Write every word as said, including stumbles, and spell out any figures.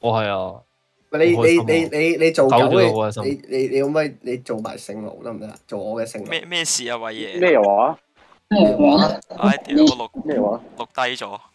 我係啊。 你你好開心啊你你你做狗搞咗嘅， 好開心你你你可唔可以你做埋聖奴得唔得啊？做我嘅聖奴。 咩咩事啊，偉爺？ 咩話？ 咩話？ 唉，屌我錄咩話？ 錄低咗。